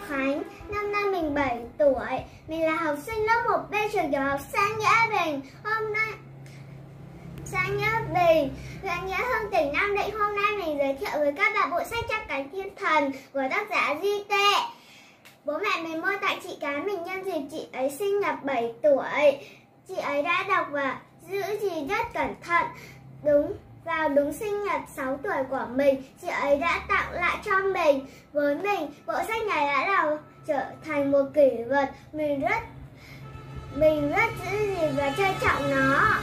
Khánh. Năm nay mình 7 tuổi. Mình là học sinh lớp 1B trường tiểu học xã Nghĩa Bình. Hôm nay xã Nghĩa Bình, huyện Nghĩa Hưng, tỉnh Nam Định. Hôm nay mình giới thiệu với các bạn bộ sách Chắp Cánh Thiên Thần của tác giả Duy Tệ. Bố mẹ mình mua tặng chị gái mình nhân dịp chị ấy sinh nhật 7 tuổi. Chị ấy đã đọc và giữ gìn rất cẩn thận. Đúng sinh nhật 6 tuổi của mình, chị ấy đã tặng lại cho mình. Với mình, bộ sách này đã trở thành một kỷ vật. Mình rất giữ gìn và trân trọng nó.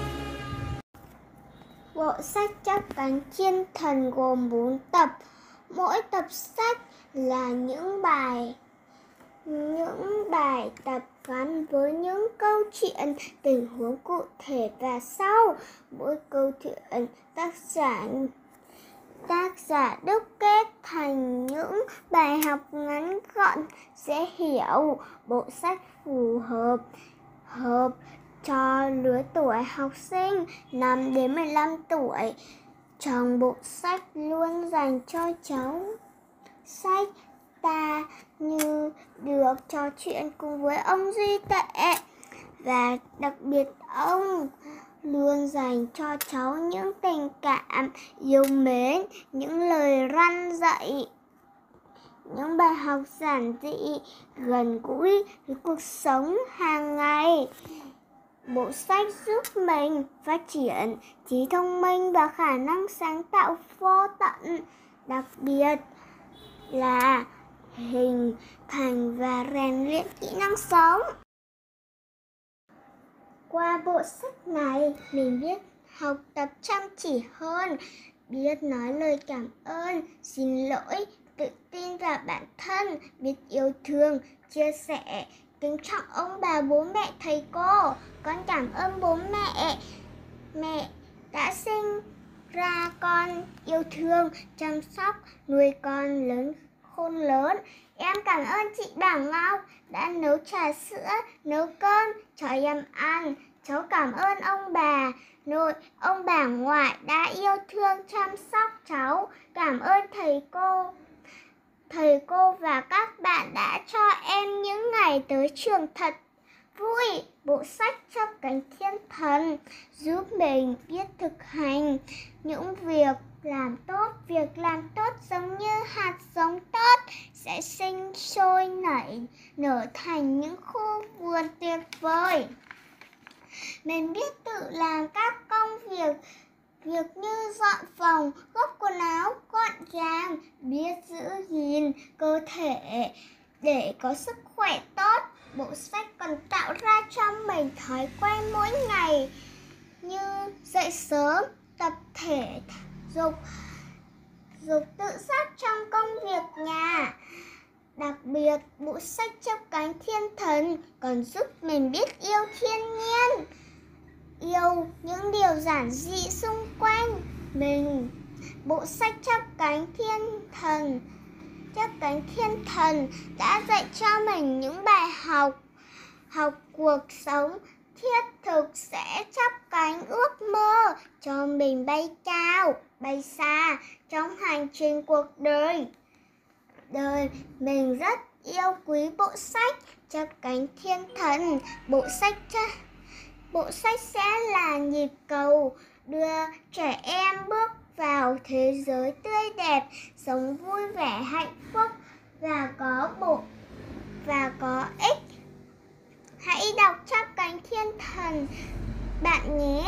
Bộ sách Chắp Cánh Thiên Thần gồm 4 tập. Mỗi tập sách là những bài tập gắn với những câu chuyện, tình huống cụ thể, và sau mỗi câu chuyện tác giả đúc kết thành những bài học ngắn gọn dễ hiểu. Bộ sách phù hợp cho lứa tuổi học sinh 5 đến 15 tuổi. Trong bộ sách luôn dành cho cháu sách ta như được trò chuyện cùng với ông Duy Tệ, và đặc biệt ông luôn dành cho cháu những tình cảm yêu mến, những lời răn dạy, những bài học giản dị gần gũi với cuộc sống hàng ngày. Bộ sách giúp mình phát triển trí thông minh và khả năng sáng tạo vô tận, đặc biệt là hình thành và rèn luyện kỹ năng sống. Qua bộ sách này, mình biết học tập chăm chỉ hơn, biết nói lời cảm ơn, xin lỗi, tự tin vào bản thân, biết yêu thương, chia sẻ, kính trọng ông bà, bố mẹ, thầy cô. Con cảm ơn bố mẹ đã sinh ra con, yêu thương, chăm sóc, nuôi con lớn khôn lớn. Em cảm ơn chị Bảo Ngọc đã nấu trà sữa, nấu cơm cho em ăn. Cháu cảm ơn ông bà nội, ông bà ngoại đã yêu thương chăm sóc cháu. Cảm ơn thầy cô và các bạn đã cho em những ngày tới trường thật vui. Bộ sách Chắp Cánh Thiên Thần giúp mình biết thực hành những việc làm tốt giống như hạt giống tốt sẽ sinh sôi nở thành những khu vườn tuyệt vời. Mình biết tự làm các công việc như dọn phòng, gấp quần áo gọn gàng, biết giữ gìn cơ thể để có sức khỏe tốt. Bộ sách còn tạo ra cho mình thói quen mỗi ngày như dậy sớm, tập thể dục tự giác trong công việc nhà. Đặc biệt, bộ sách Chắp Cánh Thiên Thần còn giúp mình biết yêu thiên nhiên, yêu những điều giản dị xung quanh mình. Bộ sách Chắp Cánh Thiên Thần đã dạy cho mình những bài học cuộc sống thiết thực sẽ chắp cánh ước mơ cho mình bay cao, bay xa trong hành trình cuộc đời. Mình rất yêu quý bộ sách Chắp Cánh Thiên Thần. Bộ sách sẽ là nhịp cầu đưa trẻ em bước vào thế giới tươi đẹp, sống vui vẻ, hạnh phúc và có ích. Hãy đọc Chắp Cánh Thiên Thần bạn nhé.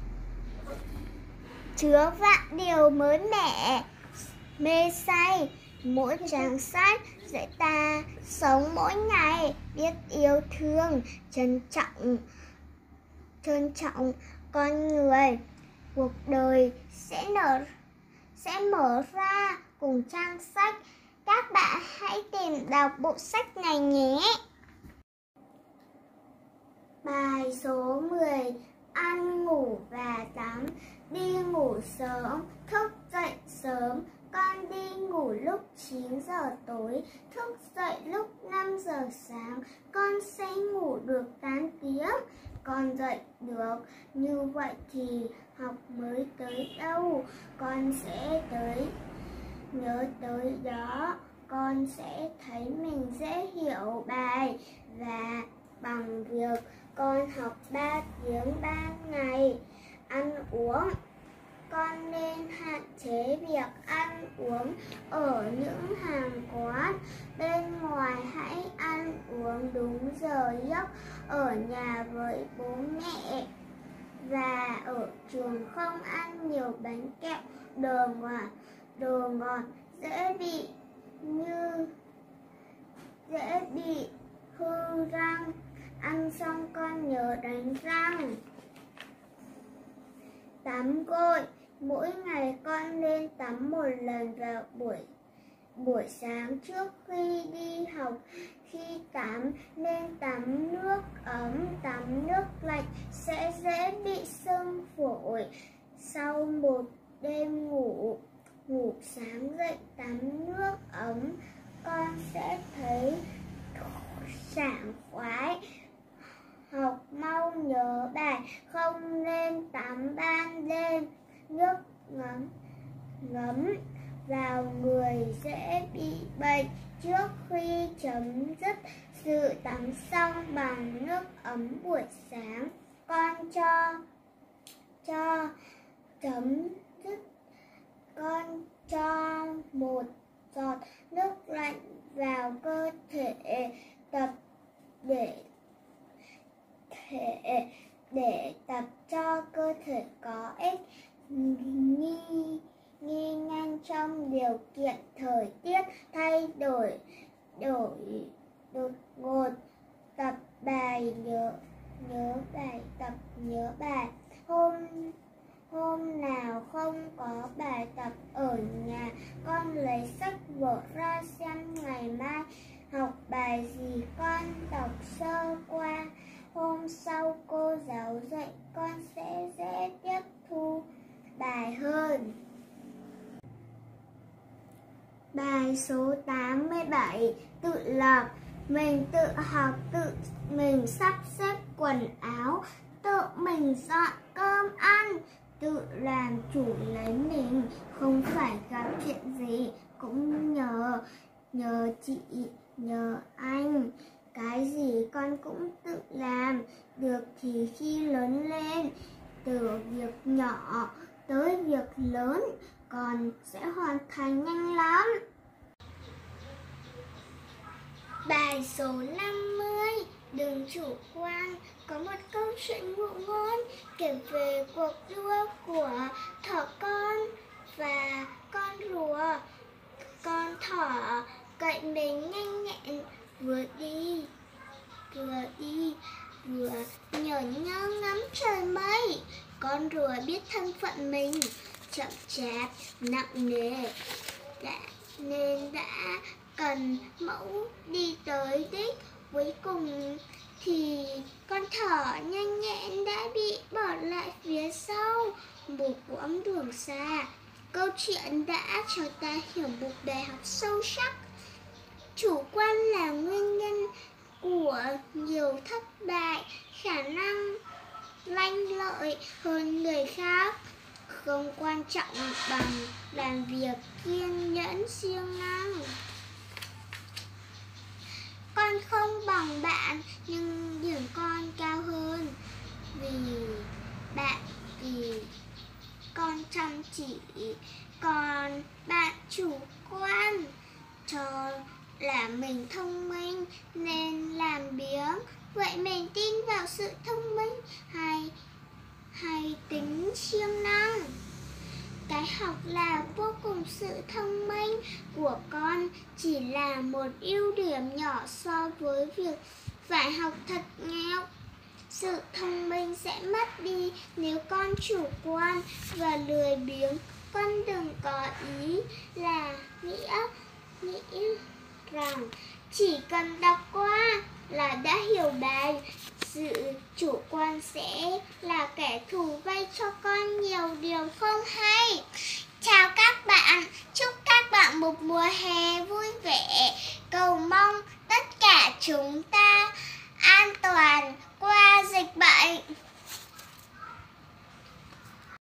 Chứa vạn điều mới mẻ, mê say. Mỗi trang sách dạy ta sống mỗi ngày, biết yêu thương, trân trọng con người. Cuộc đời sẽ mở ra cùng trang sách. Các bạn hãy tìm đọc bộ sách này nhé. Bài số 10. Ăn, ngủ và tắm. Đi ngủ sớm, thức dậy sớm. Con đi ngủ lúc 9 giờ tối, thức dậy lúc 5 giờ sáng. Con sẽ ngủ được 8 tiếng. Con dậy được như vậy thì học mới tới đâu. Con sẽ nhớ tới đó. con sẽ thấy mình dễ hiểu bài, và bằng việc con học 3 tiếng 3 ngày. Ăn uống, con nên hạn chế việc ăn uống ở những hàng quán bên ngoài. Hãy ăn uống đúng giờ giấc ở nhà với bố mẹ, và ở trường không ăn nhiều bánh kẹo, đồ ngọt dễ bị hư răng. Ăn xong con nhớ đánh răng. Tắm gội, mỗi ngày con nên tắm một lần vào buổi sáng trước khi đi học. Khi tắm nên tắm nước ấm, tắm nước lạnh sẽ dễ bị sưng phổi. Sau một đêm ngủ sáng dậy tắm nước ấm, con sẽ thấy sảng khoái, học mau nhớ bài. Không nên tắm ban đêm, nước ngấm vào người dễ bị bệnh. Trước khi chấm dứt sự tắm xong bằng nước ấm buổi sáng, con cho một giọt nước lạnh vào cơ thể để tập cho cơ thể có ích. Nghi nhanh trong điều kiện thời tiết thay đổi đột ngột. Tập bài nhớ bài. Tập nhớ bài. Hôm nào không có bài tập ở nhà, con lấy sách vở ra xem ngày mai học bài gì, con đọc sơ qua. Hôm sau cô giáo dạy, con sẽ dễ tiếp thu bài hơn. Bài số 87. Tự lập. Mình tự học, tự mình sắp xếp quần áo, tự mình dọn cơm ăn, tự làm chủ lấy mình. Không phải gặp chuyện gì cũng nhờ chị, nhờ anh. Cái gì con cũng tự làm được thì khi lớn lên, từ việc nhỏ tới việc lớn, con sẽ hoàn thành nhanh lắm. Bài số 50. Đừng chủ quan. Có một câu chuyện ngụ ngôn kể về cuộc đua của thỏ con và con rùa. Con thỏ cậy mình nhanh nhẹn, vừa đi vừa nhờ ngắm trời mây. Con rùa biết thân phận mình chậm chạp, nặng nề, nên đã cần mẫu đi tới đích. Cuối cùng thì con thỏ nhanh nhẹn đã bị bỏ lại phía sau một quãng đường xa. Câu chuyện đã cho ta hiểu một bài học sâu sắc. Chủ quan là nguyên nhân của nhiều thất bại. Khả năng lanh lợi hơn người khác không quan trọng bằng làm việc kiên nhẫn siêng năng. Con không bằng bạn, nhưng điểm con cao hơn vì con chăm chỉ, còn bạn chủ quan cho là mình thông minh nên làm biếng. Vậy mình tin vào sự thông minh hay tính siêng năng? Cái học là vô cùng. Sự thông minh của con chỉ là một ưu điểm nhỏ so với việc phải học thật nhiều. Sự thông minh sẽ mất đi nếu con chủ quan và lười biếng. Con đừng có ý là nghĩ rằng chỉ cần đọc qua là đã hiểu bài. Sự chủ quan sẽ là kẻ thù gây cho con nhiều điều không hay. Chào các bạn, chúc các bạn một mùa hè vui vẻ. Cầu mong tất cả chúng ta an toàn qua dịch bệnh.